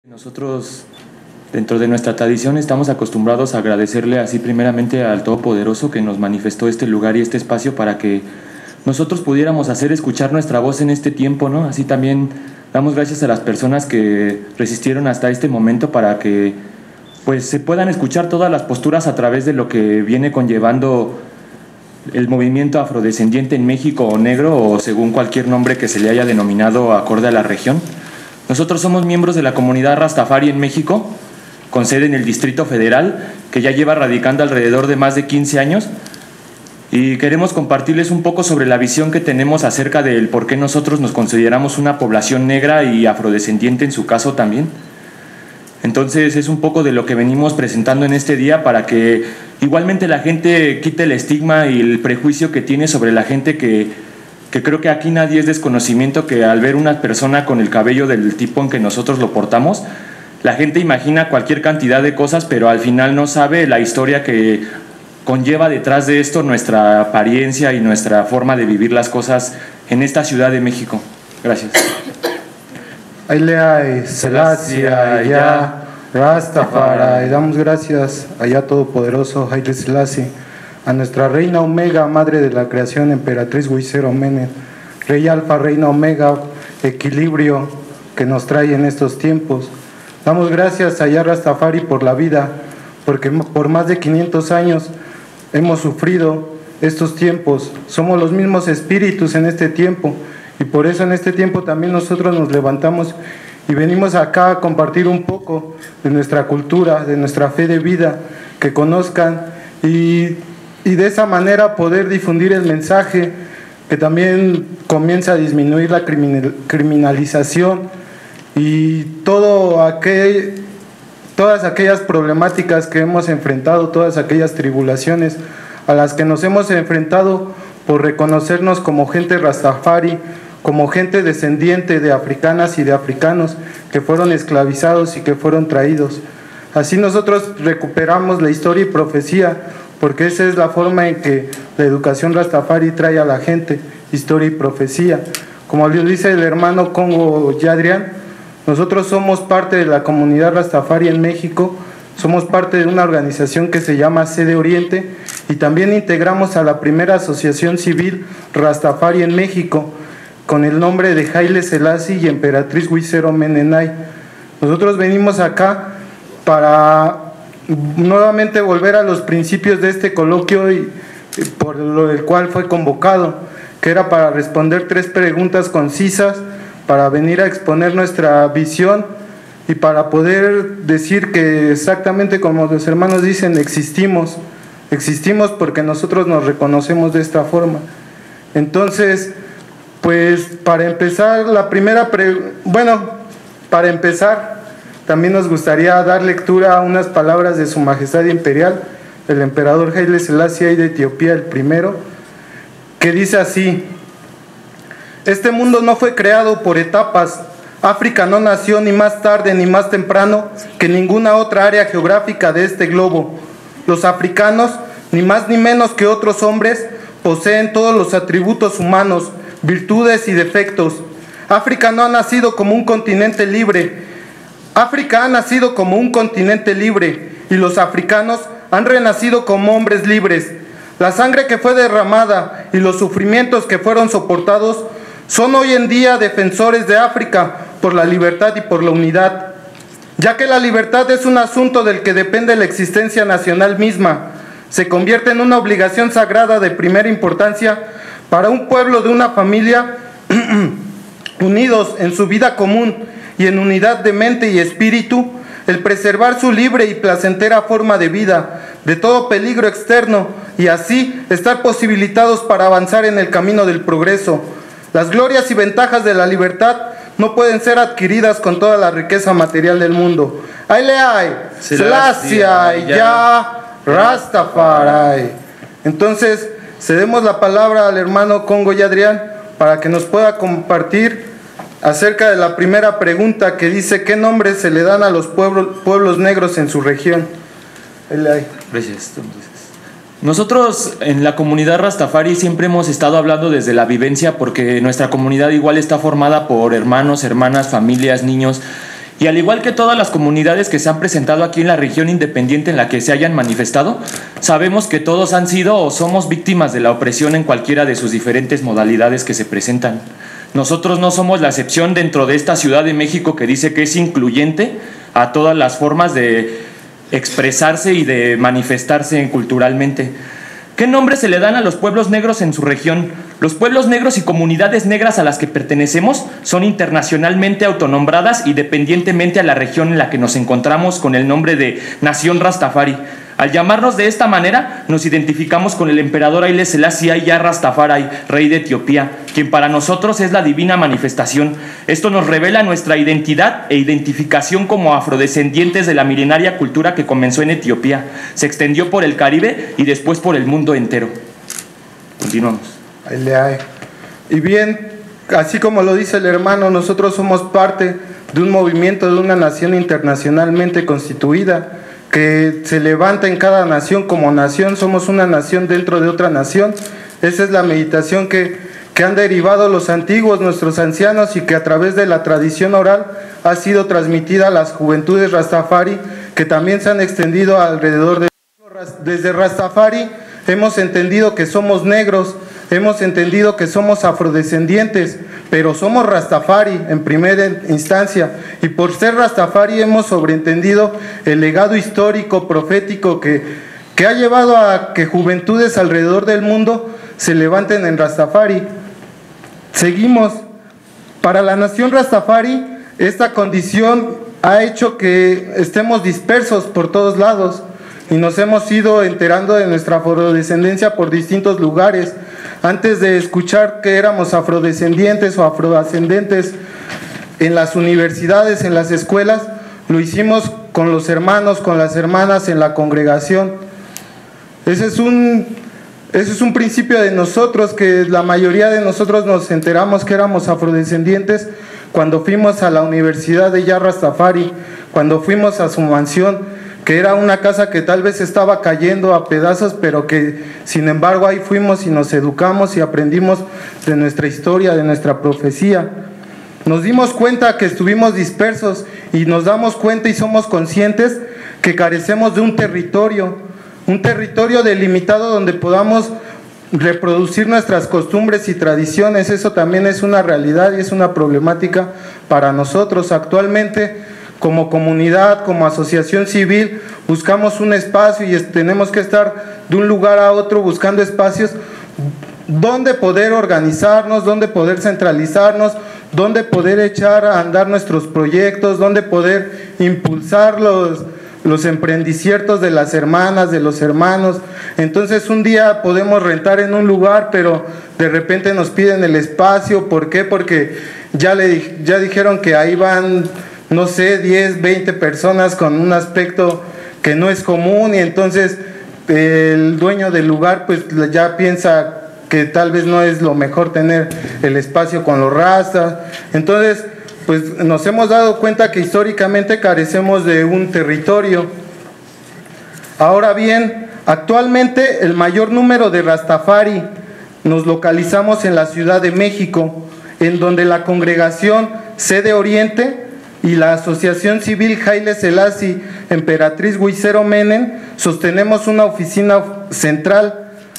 Nosotros, dentro de nuestra tradición, estamos acostumbrados a agradecerle así primeramente al Todopoderoso que nos manifestó este lugar y este espacio para que nosotros pudiéramos hacer escuchar nuestra voz en este tiempo, ¿no? Así también damos gracias a las personas que resistieron hasta este momento para que pues se puedan escuchar todas las posturas a través de lo que viene conllevando el movimiento afrodescendiente en México o negro o según cualquier nombre que se le haya denominado acorde a la región. Nosotros somos miembros de la comunidad Rastafari en México, con sede en el Distrito Federal, que ya lleva radicando alrededor de más de 15 años, y queremos compartirles un poco sobre la visión que tenemos acerca del por qué nosotros nos consideramos una población negra y afrodescendiente en su caso también. Entonces es un poco de lo que venimos presentando en este día para que igualmente la gente quite el estigma y el prejuicio que tiene sobre la gente que creo que aquí nadie es desconocimiento, que al ver una persona con el cabello del tipo en que nosotros lo portamos, la gente imagina cualquier cantidad de cosas, pero al final no sabe la historia que conlleva detrás de esto nuestra apariencia y nuestra forma de vivir las cosas en esta Ciudad de México. Gracias. Haile Selassie, allá Rastafari, damos gracias allá Todopoderoso Haile Selassie, a nuestra Reina Omega, Madre de la Creación, Emperatriz Huicero Menem, Rey Alfa, Reina Omega, equilibrio que nos trae en estos tiempos. Damos gracias a Yah Rastafari por la vida, porque por más de 500 años hemos sufrido estos tiempos. Somos los mismos espíritus en este tiempo, y por eso en este tiempo también nosotros nos levantamos y venimos acá a compartir un poco de nuestra cultura, de nuestra fe de vida, que conozcan y de esa manera poder difundir el mensaje que también comienza a disminuir la criminalización y todas aquellas problemáticas que hemos enfrentado, todas aquellas tribulaciones a las que nos hemos enfrentado por reconocernos como gente Rastafari, como gente descendiente de africanas y de africanos que fueron esclavizados y que fueron traídos. Así nosotros recuperamos la historia y profecía, porque esa es la forma en que la educación Rastafari trae a la gente, historia y profecía. Como lo dice el hermano Congo Yadrián, nosotros somos parte de la comunidad Rastafari en México, somos parte de una organización que se llama Sede Oriente y también integramos a la primera asociación civil Rastafari en México, con el nombre de Haile Selassie y Emperatriz Huicero Menem. Nosotros venimos acá para nuevamente volver a los principios de este coloquio y por lo del cual fue convocado, que era para responder 3 preguntas concisas, para venir a exponer nuestra visión y para poder decir que exactamente como los hermanos dicen, existimos porque nosotros nos reconocemos de esta forma. Entonces, pues para empezar, para empezar, también nos gustaría dar lectura a unas palabras de Su Majestad Imperial, el Emperador Haile Selassie de Etiopía, el primero, que dice así: este mundo no fue creado por etapas. África no nació ni más tarde ni más temprano que ninguna otra área geográfica de este globo. Los africanos, ni más ni menos que otros hombres, poseen todos los atributos humanos, virtudes y defectos. África no ha nacido como un continente libre. África ha nacido como un continente libre y los africanos han renacido como hombres libres. La sangre que fue derramada y los sufrimientos que fueron soportados son hoy en día defensores de África por la libertad y por la unidad, ya que la libertad es un asunto del que depende la existencia nacional misma. Se convierte en una obligación sagrada de primera importancia para un pueblo de una familia unidos en su vida común y en unidad de mente y espíritu, el preservar su libre y placentera forma de vida de todo peligro externo y así estar posibilitados para avanzar en el camino del progreso. Las glorias y ventajas de la libertad no pueden ser adquiridas con toda la riqueza material del mundo. Haile Selassie, Yah Rastafari. Entonces, cedemos la palabra al hermano Congo Yadrián para que nos pueda compartir acerca de la primera pregunta que dice: ¿qué nombres se le dan a los pueblos negros en su región? Gracias. Nosotros en la comunidad Rastafari siempre hemos estado hablando desde la vivencia, porque nuestra comunidad igual está formada por hermanos, hermanas, familias, niños, Y al igual que todas las comunidades que se han presentado aquí en la región independiente en la que se hayan manifestado, sabemos que todos han sido o somos víctimas de la opresión en cualquiera de sus diferentes modalidades que se presentan. Nosotros no somos la excepción dentro de esta Ciudad de México que dice que es incluyente a todas las formas de expresarse y de manifestarse culturalmente. ¿Qué nombre se le dan a los pueblos negros en su región? Los pueblos negros y comunidades negras a las que pertenecemos son internacionalmente autonombradas independientemente a la región en la que nos encontramos con el nombre de Nación Rastafari. Al llamarnos de esta manera, nos identificamos con el emperador Haile Selassie Ya Rastafari, rey de Etiopía, quien para nosotros es la divina manifestación. Esto nos revela nuestra identidad e identificación como afrodescendientes de la milenaria cultura que comenzó en Etiopía, se extendió por el Caribe y después por el mundo entero. Continuamos. Y bien, así como lo dice el hermano, nosotros somos parte de un movimiento de una nación internacionalmente constituida, que se levanta en cada nación como nación, somos una nación dentro de otra nación. Esa es la meditación que han derivado los antiguos, nuestros ancianos, y que a través de la tradición oral ha sido transmitida a las juventudes Rastafari, que también se han extendido alrededor de... Desde Rastafari hemos entendido que somos negros, hemos entendido que somos afrodescendientes, pero somos Rastafari en primera instancia, y por ser Rastafari hemos sobreentendido el legado histórico, profético que ha llevado a que juventudes alrededor del mundo se levanten en Rastafari. Seguimos. Para la nación Rastafari, esta condición ha hecho que estemos dispersos por todos lados, y nos hemos ido enterando de nuestra afrodescendencia por distintos lugares. Antes de escuchar que éramos afrodescendientes o afroascendentes en las universidades, en las escuelas, lo hicimos con los hermanos, con las hermanas en la congregación. Ese es un principio de nosotros, que la mayoría de nosotros nos enteramos que éramos afrodescendientes cuando fuimos a la Universidad de Ya Rastafari, cuando fuimos a su mansión, que era una casa que tal vez estaba cayendo a pedazos, pero que sin embargo ahí fuimos y nos educamos y aprendimos de nuestra historia, de nuestra profecía. Nos dimos cuenta que estuvimos dispersos, y nos damos cuenta y somos conscientes que carecemos de un territorio delimitado donde podamos reproducir nuestras costumbres y tradiciones. Eso también es una realidad y es una problemática para nosotros. Actualmente, como comunidad, como asociación civil, buscamos un espacio y tenemos que estar de un lugar a otro buscando espacios donde poder organizarnos, donde poder centralizarnos, donde poder echar a andar nuestros proyectos, donde poder impulsar los emprendiciertos de las hermanas, de los hermanos. Entonces un día podemos rentar en un lugar, pero de repente nos piden el espacio. ¿Por qué? Porque ya dijeron que ahí van, no sé, 10, 20 personas con un aspecto que no es común, y entonces el dueño del lugar pues ya piensa que tal vez no es lo mejor tener el espacio con los rastas. Entonces pues nos hemos dado cuenta que históricamente carecemos de un territorio. Ahora bien, actualmente el mayor número de Rastafari nos localizamos en la Ciudad de México, en donde la congregación Sede Oriente y la Asociación Civil Haile Selassie Emperatriz Huicero Menem sostenemos una oficina central,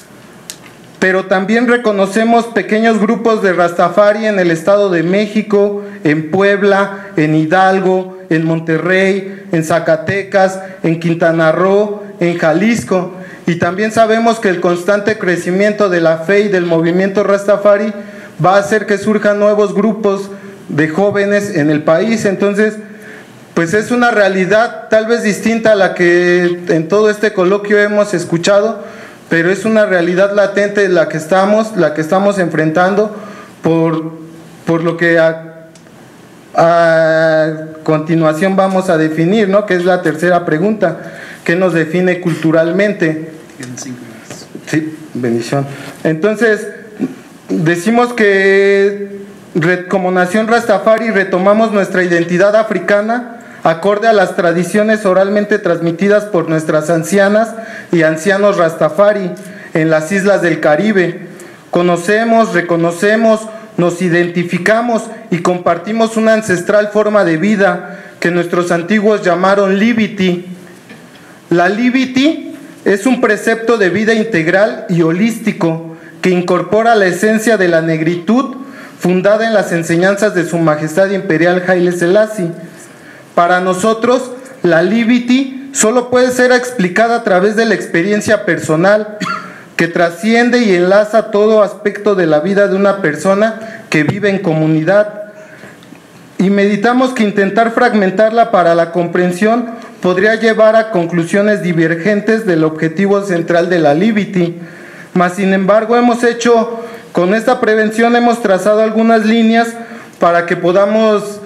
pero también reconocemos pequeños grupos de Rastafari en el Estado de México, en Puebla, en Hidalgo, en Monterrey, en Zacatecas, en Quintana Roo, en Jalisco. Y también sabemos que el constante crecimiento de la fe y del movimiento Rastafari va a hacer que surjan nuevos grupos de jóvenes en el país. Entonces, pues es una realidad tal vez distinta a la que en todo este coloquio hemos escuchado, pero es una realidad latente la que estamos enfrentando, por lo que a continuación vamos a definir, ¿no? Que es la tercera pregunta, ¿qué nos define culturalmente? Sí, bendición. Entonces, decimos que como nación Rastafari retomamos nuestra identidad africana acorde a las tradiciones oralmente transmitidas por nuestras ancianas y ancianos Rastafari en las islas del Caribe. Conocemos, reconocemos, nos identificamos y compartimos una ancestral forma de vida que nuestros antiguos llamaron Livity. La Livity es un precepto de vida integral y holístico que incorpora la esencia de la negritud fundada en las enseñanzas de Su Majestad Imperial Haile Selassie. Para nosotros, la Livity solo puede ser explicada a través de la experiencia personal que trasciende y enlaza todo aspecto de la vida de una persona que vive en comunidad. Y meditamos que intentar fragmentarla para la comprensión podría llevar a conclusiones divergentes del objetivo central de la Livity. Mas, sin embargo, con esta prevención hemos trazado algunas líneas para que podamos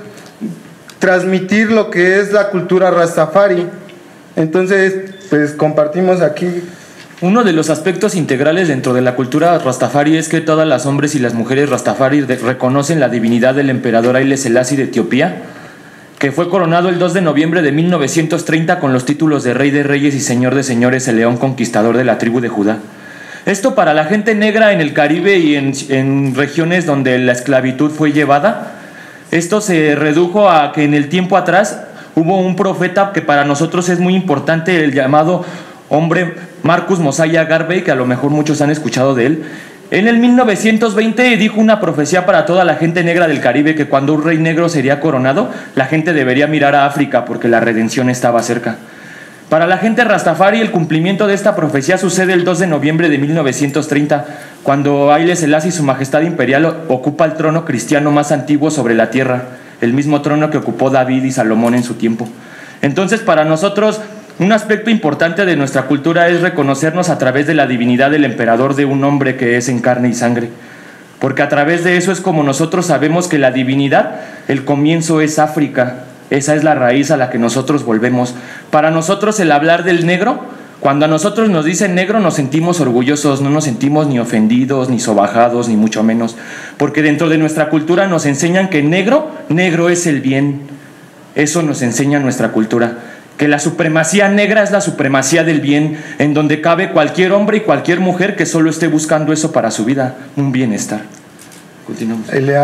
transmitir lo que es la cultura Rastafari. Entonces, pues compartimos aquí. Uno de los aspectos integrales dentro de la cultura Rastafari es que todas las hombres y las mujeres Rastafari reconocen la divinidad del emperador Haile Selassie de Etiopía, que fue coronado el 2 de noviembre de 1930 con los títulos de Rey de Reyes y Señor de Señores, el León Conquistador de la tribu de Judá. Esto para la gente negra en el Caribe y en regiones donde la esclavitud fue llevada, esto se redujo a que en el tiempo atrás hubo un profeta que para nosotros es muy importante, el llamado hombre Marcus Mosiah Garvey, que a lo mejor muchos han escuchado de él. En el 1920 dijo una profecía para toda la gente negra del Caribe, que cuando un rey negro sería coronado, la gente debería mirar a África porque la redención estaba cerca. Para la gente Rastafari, el cumplimiento de esta profecía sucede el 2 de noviembre de 1930, cuando Haile Selassie, Su Majestad Imperial, ocupa el trono cristiano más antiguo sobre la tierra, el mismo trono que ocupó David y Salomón en su tiempo. Entonces, para nosotros, un aspecto importante de nuestra cultura es reconocernos a través de la divinidad del emperador de un hombre que es en carne y sangre, porque a través de eso es como nosotros sabemos que la divinidad, el comienzo es África. Esa es la raíz a la que nosotros volvemos. Para nosotros el hablar del negro, cuando a nosotros nos dicen negro nos sentimos orgullosos, no nos sentimos ni ofendidos, ni sobajados, ni mucho menos, porque dentro de nuestra cultura nos enseñan que negro es el bien. Eso nos enseña nuestra cultura, que la supremacía negra es la supremacía del bien, en donde cabe cualquier hombre y cualquier mujer que solo esté buscando eso para su vida, un bienestar. Continuamos.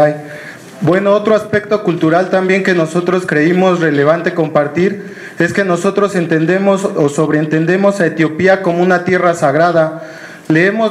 Bueno, otro aspecto cultural también que nosotros creímos relevante compartir es que nosotros entendemos o sobreentendemos a Etiopía como una tierra sagrada. Leemos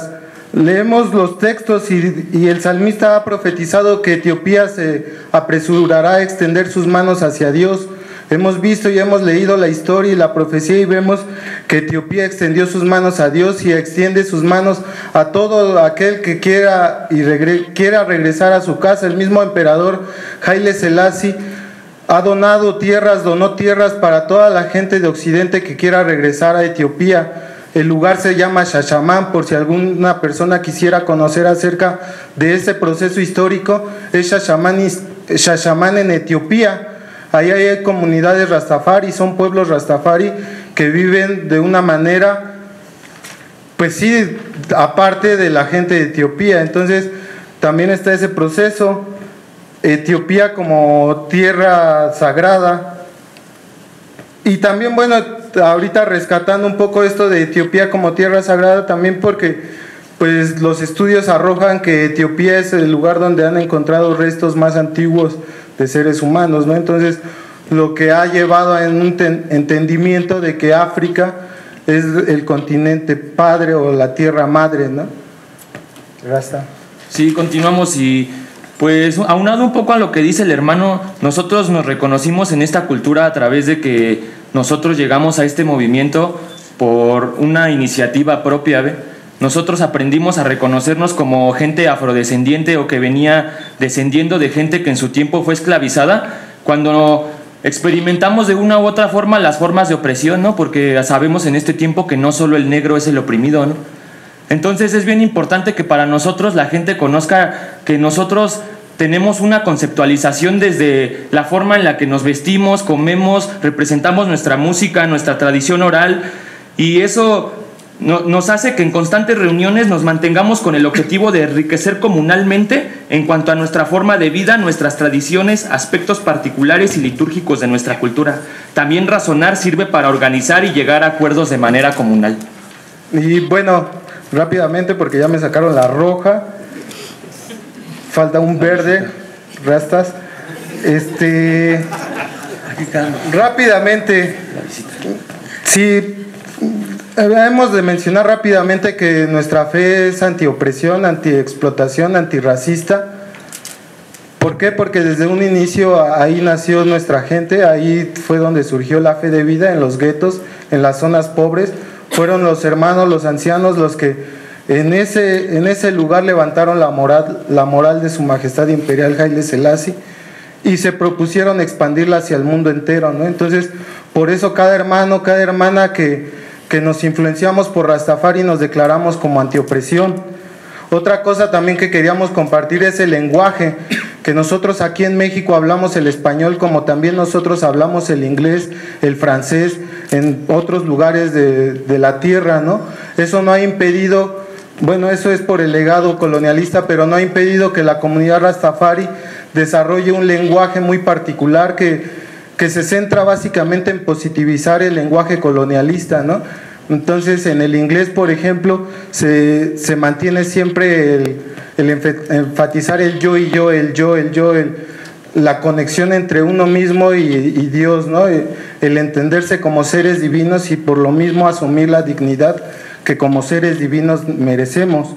los textos y el salmista ha profetizado que Etiopía se apresurará a extender sus manos hacia Dios. Hemos visto y hemos leído la historia y la profecía y vemos que Etiopía extendió sus manos a Dios y extiende sus manos a todo aquel que quiera regresar a su casa. El mismo emperador Haile Selassie donó tierras para toda la gente de Occidente que quiera regresar a Etiopía. El lugar se llama Shashamán, por si alguna persona quisiera conocer acerca de ese proceso histórico. Es Shashamán en Etiopía. Ahí hay comunidades Rastafari, son pueblos Rastafari que viven de una manera, pues sí, aparte de la gente de Etiopía. Entonces, también está ese proceso. Etiopía como tierra sagrada. Y también, bueno, ahorita rescatando un poco esto de Etiopía como tierra sagrada, también porque pues los estudios arrojan que Etiopía es el lugar donde han encontrado restos más antiguos de seres humanos, ¿no? Entonces, lo que ha llevado a un entendimiento de que África es el continente padre o la tierra madre, ¿no? Rasta. Sí, continuamos y pues aunado un poco a lo que dice el hermano, nosotros nos reconocimos en esta cultura a través de que nosotros llegamos a este movimiento por una iniciativa propia, ¿ve? Nosotros aprendimos a reconocernos como gente afrodescendiente o que venía descendiendo de gente que en su tiempo fue esclavizada, cuando experimentamos de una u otra forma las formas de opresión, ¿no? Porque sabemos en este tiempo que no solo el negro es el oprimido, ¿no? Entonces es bien importante que para nosotros la gente conozca que nosotros tenemos una conceptualización desde la forma en la que nos vestimos, comemos, representamos nuestra música, nuestra tradición oral, y eso nos hace que en constantes reuniones nos mantengamos con el objetivo de enriquecer comunalmente en cuanto a nuestra forma de vida, nuestras tradiciones, aspectos particulares y litúrgicos de nuestra cultura. También razonar sirve para organizar y llegar a acuerdos de manera comunal. Y bueno, rápidamente porque ya me sacaron la roja, falta un verde, rastas. Rápidamente, sí, hemos de mencionar rápidamente que nuestra fe es antiopresión, antiexplotación, antirracista. ¿Por qué? Porque desde un inicio ahí nació nuestra gente, ahí fue donde surgió la fe de vida, en los guetos, en las zonas pobres. Fueron los hermanos, los ancianos, los que en ese lugar levantaron la moral de su majestad imperial Haile Selassie y se propusieron expandirla hacia el mundo entero, ¿no? Entonces, por eso cada hermano, cada hermana que nos influenciamos por Rastafari nos declaramos como antiopresión. Otra cosa también que queríamos compartir es el lenguaje, que nosotros aquí en México hablamos el español como también nosotros hablamos el inglés, el francés, en otros lugares de la tierra, ¿no? Eso no ha impedido, bueno, eso es por el legado colonialista, pero no ha impedido que la comunidad Rastafari desarrolle un lenguaje muy particular que se centra básicamente en positivizar el lenguaje colonialista, ¿no? Entonces, en el inglés, por ejemplo, se mantiene siempre el enfatizar el yo y yo, la conexión entre uno mismo y Dios, ¿no? El entenderse como seres divinos y por lo mismo asumir la dignidad que como seres divinos merecemos.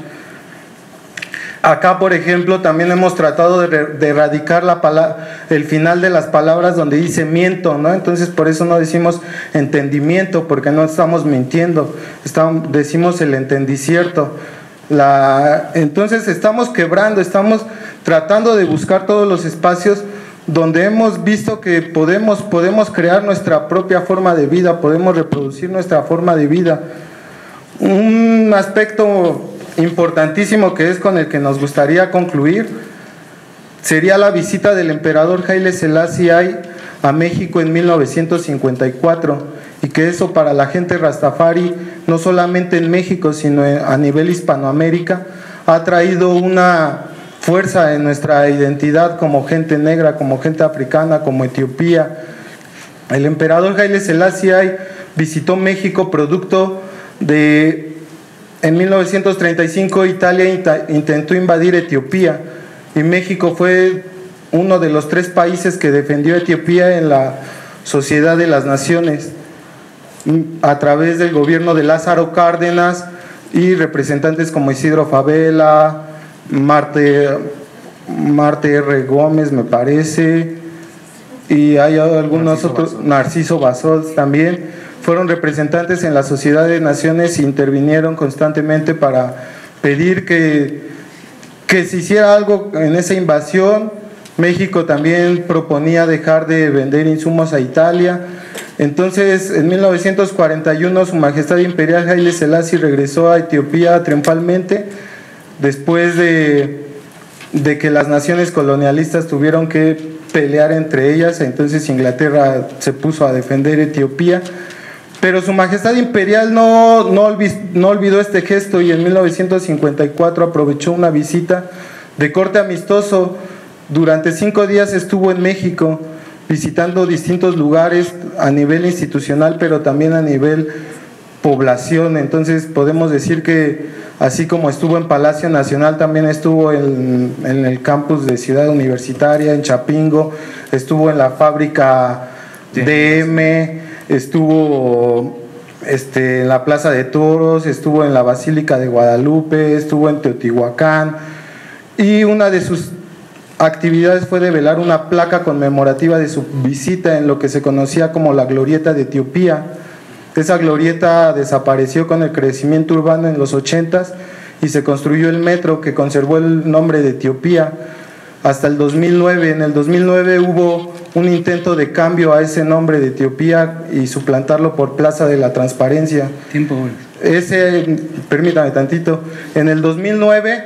Acá, por ejemplo, también hemos tratado de erradicar el final de las palabras donde dice miento, ¿no? Entonces, por eso no decimos entendimiento, porque no estamos mintiendo, decimos el entendicierto. Entonces, estamos quebrando, estamos tratando de buscar todos los espacios donde hemos visto que podemos crear nuestra propia forma de vida, podemos reproducir nuestra forma de vida. Un aspecto importantísimo que es con el que nos gustaría concluir sería la visita del emperador Haile Selassie a México en 1954, y que eso para la gente Rastafari, no solamente en México sino a nivel Hispanoamérica, ha traído una fuerza en nuestra identidad como gente negra, como gente africana, como Etiopía. El emperador Haile Selassie visitó México producto de... En 1935 Italia intentó invadir Etiopía y México fue uno de los 3 países que defendió a Etiopía en la Sociedad de las Naciones a través del gobierno de Lázaro Cárdenas y representantes como Isidro Fabela, Marte R. Gómez, me parece, y hay algunos otros, Narciso Bassols también. Fueron representantes en la Sociedad de Naciones e intervinieron constantemente para pedir que se hiciera algo en esa invasión. México también proponía dejar de vender insumos a Italia. Entonces, en 1941, Su Majestad Imperial Haile Selassie regresó a Etiopía triunfalmente, después de que las naciones colonialistas tuvieron que pelear entre ellas. Entonces Inglaterra se puso a defender Etiopía. Pero Su Majestad Imperial no olvidó este gesto y en 1954 aprovechó una visita de corte amistoso. Durante 5 días estuvo en México visitando distintos lugares a nivel institucional, pero también a nivel población. Entonces podemos decir que así como estuvo en Palacio Nacional, también estuvo en el campus de Ciudad Universitaria, en Chapingo, estuvo en la fábrica DM, estuvo en la Plaza de Toros, estuvo en la Basílica de Guadalupe, estuvo en Teotihuacán, y una de sus actividades fue develar una placa conmemorativa de su visita en lo que se conocía como la Glorieta de Etiopía. Esa glorieta desapareció con el crecimiento urbano en los 80s y se construyó el metro, que conservó el nombre de Etiopía hasta el 2009. En el 2009 hubo un intento de cambio a ese nombre de Etiopía y suplantarlo por Plaza de la Transparencia. Permítame tantito. En el 2009,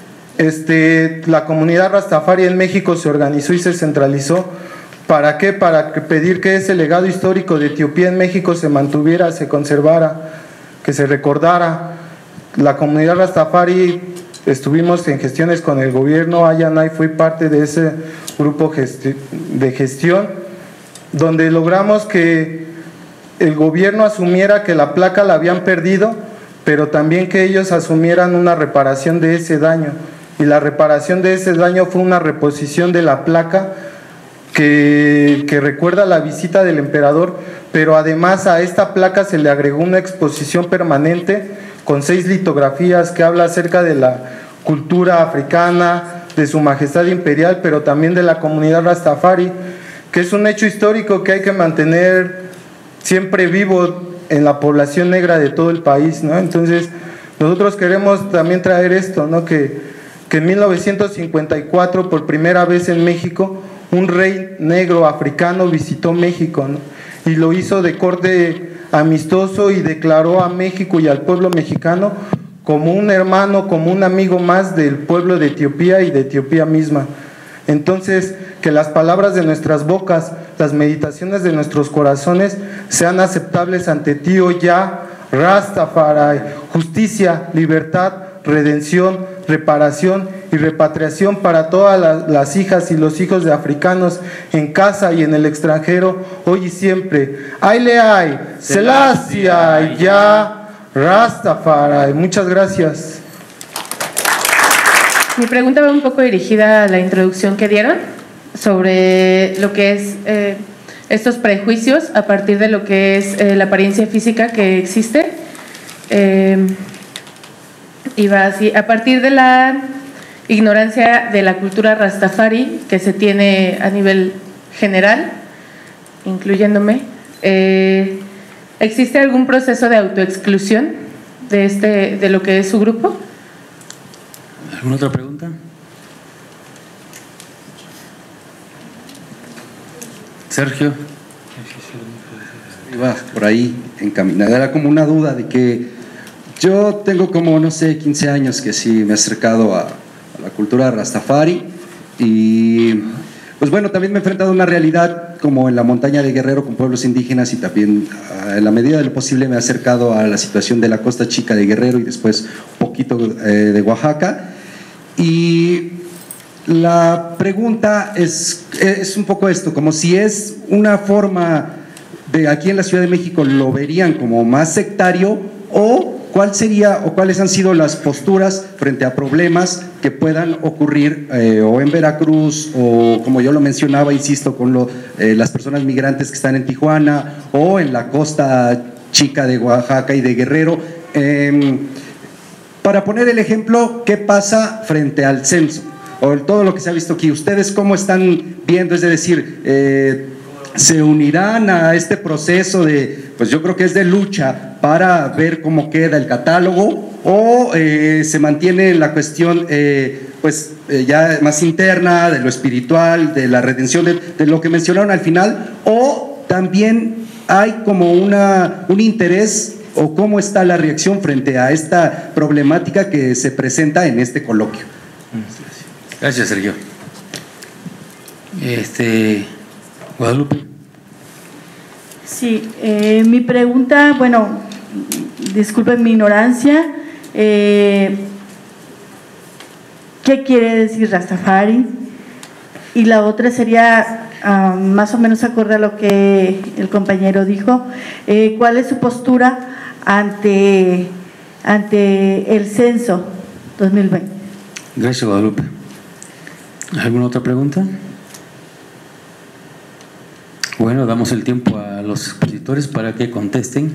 la comunidad Rastafari en México se organizó y se centralizó. ¿Para qué? Para pedir que ese legado histórico de Etiopía en México se mantuviera, se conservara, que se recordara. La comunidad Rastafari estuvimos en gestiones con el gobierno. Ayanay fue parte de ese grupo de gestión, donde logramos que el gobierno asumiera que la placa la habían perdido, pero también que ellos asumieran una reparación de ese daño, y la reparación de ese daño fue una reposición de la placa que recuerda la visita del emperador, pero además a esta placa se le agregó una exposición permanente con 6 litografías que habla acerca de la cultura africana, de su majestad imperial, pero también de la comunidad Rastafari, que es un hecho histórico que hay que mantener siempre vivo en la población negra de todo el país, ¿no? Entonces, nosotros queremos también traer esto, ¿no? Que en 1954, por primera vez en México, un rey negro africano visitó México, ¿no? Y lo hizo de corte amistoso y declaró a México y al pueblo mexicano como un hermano, como un amigo más del pueblo de Etiopía y de Etiopía misma. Entonces, que las palabras de nuestras bocas, las meditaciones de nuestros corazones sean aceptables ante ti, oh Yah, Rastafari, justicia, libertad, redención, reparación y repatriación para todas las hijas y los hijos de africanos en casa y en el extranjero, hoy y siempre. Aile ay, Selassie, Yah, Rastafari. Muchas gracias. Mi pregunta va un poco dirigida a la introducción que dieron sobre lo que es estos prejuicios a partir de lo que es la apariencia física que existe. Y va así, a partir de la ignorancia de la cultura Rastafari que se tiene a nivel general, incluyéndome, ¿existe algún proceso de autoexclusión de lo que es su grupo? ¿Alguna otra pregunta? Sergio. Iba por ahí encaminada, era como una duda de que yo tengo como, no sé, 15 años que sí me he acercado a la cultura Rastafari y pues bueno, también me he enfrentado a una realidad como en la montaña de Guerrero con pueblos indígenas y también en la medida de lo posible me he acercado a la situación de la Costa Chica de Guerrero y después un poquito de Oaxaca. Y la pregunta es un poco esto, como si es una forma de aquí en la Ciudad de México lo verían como más sectario o cuál sería o cuáles han sido las posturas frente a problemas que puedan ocurrir o en Veracruz o como yo lo mencionaba, insisto, con las personas migrantes que están en Tijuana o en la Costa Chica de Oaxaca y de Guerrero. Para poner el ejemplo, ¿qué pasa frente al censo? O todo lo que se ha visto aquí. ¿Ustedes cómo están viendo? Es decir, ¿se unirán a este proceso de, pues yo creo que es de lucha para ver cómo queda el catálogo? ¿O se mantiene la cuestión ya más interna, de lo espiritual, de la redención, de lo que mencionaron al final? ¿O también hay como un interés o cómo está la reacción frente a esta problemática que se presenta en este coloquio? Gracias, Sergio. Guadalupe. Sí, mi pregunta, bueno, disculpen mi ignorancia, ¿qué quiere decir Rastafari? Y la otra sería, más o menos acorde a lo que el compañero dijo, ¿cuál es su postura ante el censo 2020? Gracias, Guadalupe. ¿Alguna otra pregunta? Bueno, damos el tiempo a los expositores para que contesten.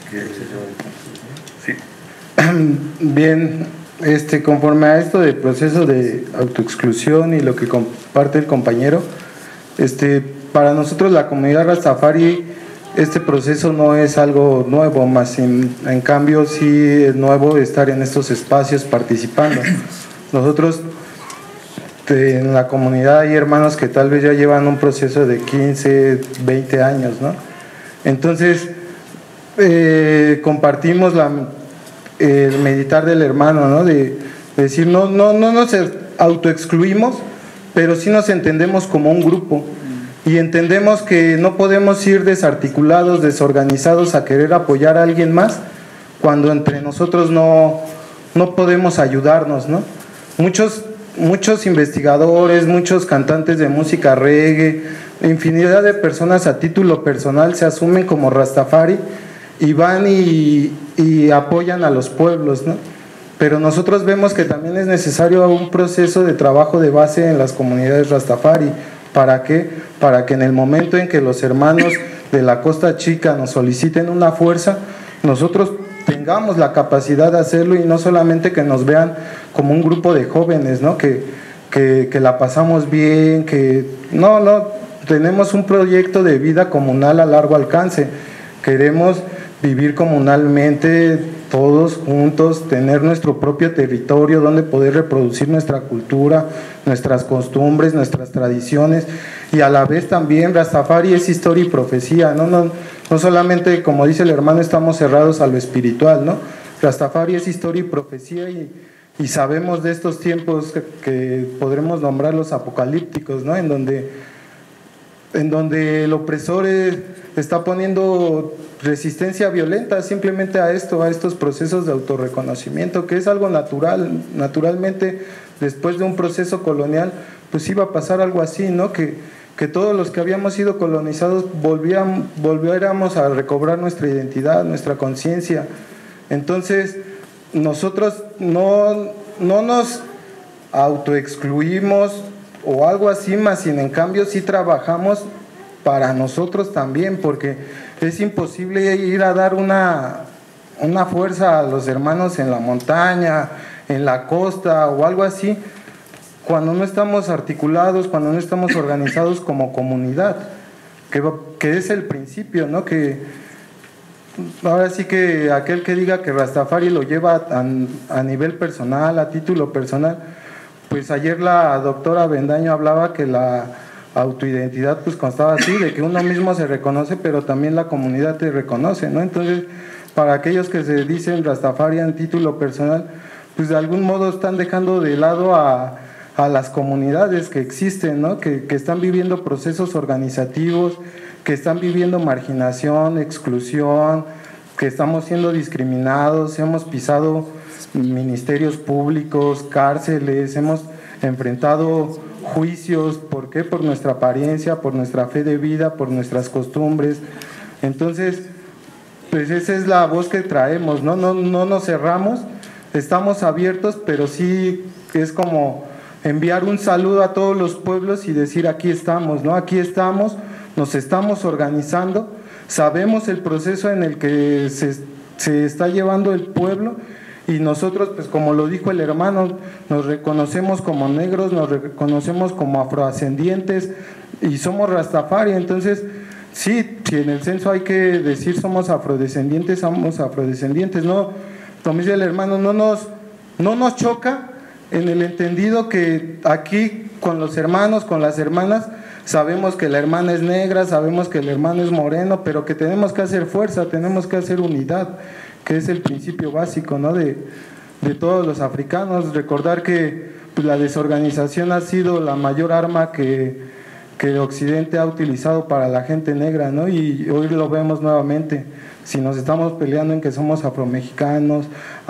Sí. Bien, conforme a esto del proceso de autoexclusión y lo que comparte el compañero, para nosotros la comunidad Rastafari este proceso no es algo nuevo, más en cambio sí es nuevo estar en estos espacios participando. Nosotros en la comunidad hay hermanos que tal vez ya llevan un proceso de 15, 20 años, ¿no? Entonces compartimos el meditar del hermano, ¿no? De decir, no nos autoexcluimos, pero sí nos entendemos como un grupo y entendemos que no podemos ir desarticulados, desorganizados a querer apoyar a alguien más cuando entre nosotros no podemos ayudarnos, ¿no? Muchos investigadores, muchos cantantes de música reggae, infinidad de personas a título personal se asumen como Rastafari y van y apoyan a los pueblos, ¿no? Pero nosotros vemos que también es necesario un proceso de trabajo de base en las comunidades Rastafari ¿Para qué? Para que en el momento en que los hermanos de la Costa Chica nos soliciten una fuerza, nosotros tengamos la capacidad de hacerlo y no solamente que nos vean como un grupo de jóvenes, ¿no? Que la pasamos bien, no, tenemos un proyecto de vida comunal a largo alcance. Queremos vivir comunalmente, todos juntos, tener nuestro propio territorio donde poder reproducir nuestra cultura, nuestras costumbres, nuestras tradiciones, y a la vez también Rastafari es historia y profecía, no solamente, como dice el hermano, estamos cerrados a lo espiritual, ¿no? Rastafari es historia y profecía, y sabemos de estos tiempos que podremos nombrar los apocalípticos, ¿no? En donde el opresor está poniendo resistencia violenta simplemente a estos procesos de autorreconocimiento, que es algo natural. Naturalmente, después de un proceso colonial, pues iba a pasar algo así, ¿no? Que todos los que habíamos sido colonizados volviéramos a recobrar nuestra identidad, nuestra conciencia. Entonces, nosotros no nos autoexcluimos o algo así, más sin en cambio sí trabajamos para nosotros también, porque es imposible ir a dar una fuerza a los hermanos en la montaña, en la costa o algo así, cuando no estamos articulados, cuando no estamos organizados como comunidad, que es el principio, ¿no? Que ahora sí que aquel que diga que Rastafari lo lleva a nivel personal, a título personal, pues ayer la doctora Bendaño hablaba que la autoidentidad pues constaba así, de que uno mismo se reconoce, pero también la comunidad te reconoce, ¿no? Entonces, para aquellos que se dicen Rastafari en título personal, pues de algún modo están dejando de lado a las comunidades que existen, ¿no? Que están viviendo procesos organizativos, que están viviendo marginación, exclusión, que estamos siendo discriminados, hemos pisado ministerios públicos, cárceles, hemos enfrentado juicios. ¿Por qué? Por nuestra apariencia, por nuestra fe de vida, por nuestras costumbres. Entonces, pues esa es la voz que traemos, ¿no? No nos cerramos, estamos abiertos, pero sí es como enviar un saludo a todos los pueblos y decir aquí estamos, ¿no? Aquí estamos, nos estamos organizando, sabemos el proceso en el que se está llevando el pueblo, y nosotros, pues como lo dijo el hermano, nos reconocemos como negros, nos reconocemos como afroascendientes y somos Rastafari. Entonces, sí, si en el censo hay que decir somos afrodescendientes, no, como dice el hermano, no nos choca, en el entendido que aquí con los hermanos, con las hermanas, sabemos que la hermana es negra, sabemos que el hermano es moreno, pero que tenemos que hacer fuerza, tenemos que hacer unidad, que es el principio básico, ¿no? de todos los africanos. Recordar que pues, la desorganización ha sido la mayor arma que el Occidente ha utilizado para la gente negra, ¿no? Y hoy lo vemos nuevamente. Si nos estamos peleando en que somos afromexicanos,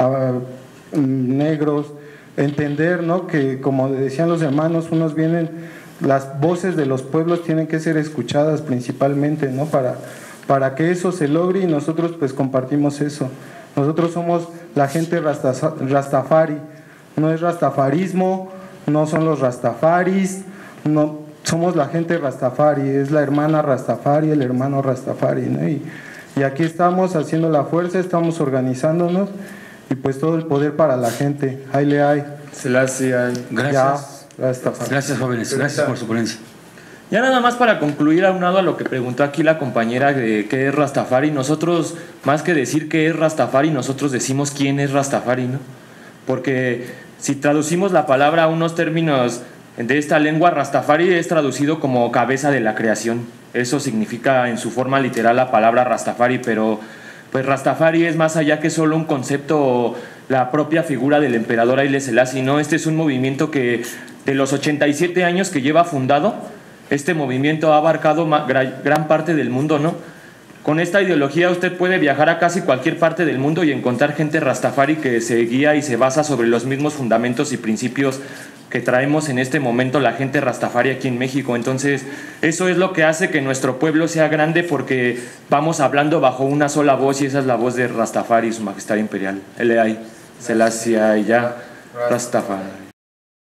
negros, entender, ¿no? Que como decían los hermanos, las voces de los pueblos tienen que ser escuchadas principalmente, ¿no? Para que eso se logre, y nosotros pues compartimos eso. Nosotros somos la gente Rastafari, no es rastafarismo, no son los rastafaris, no, somos la gente Rastafari, es la hermana Rastafari, el hermano Rastafari, ¿no? Y aquí estamos haciendo la fuerza, estamos organizándonos, y pues todo el poder para la gente. Haile hay. Selassie hay. Gracias. Rastafari. Gracias, jóvenes. Gracias por su ponencia. Ya nada más para concluir, aunado a lo que preguntó aquí la compañera de qué es Rastafari, nosotros, más que decir qué es Rastafari, nosotros decimos quién es Rastafari, ¿no? Porque si traducimos la palabra a unos términos de esta lengua, Rastafari es traducido como cabeza de la creación. Eso significa en su forma literal la palabra Rastafari, pero pues Rastafari es más allá que solo un concepto o la propia figura del emperador Haile Selassie, ¿no? Este es un movimiento que de los 87 años que lleva fundado, este movimiento ha abarcado gran parte del mundo, ¿no? Con esta ideología usted puede viajar a casi cualquier parte del mundo y encontrar gente Rastafari que se guía y se basa sobre los mismos fundamentos y principios que traemos en este momento la gente Rastafari aquí en México. Entonces, eso es lo que hace que nuestro pueblo sea grande, porque vamos hablando bajo una sola voz, y esa es la voz de Rastafari, Su Majestad Imperial. Haile Selassie, ya Rastafari.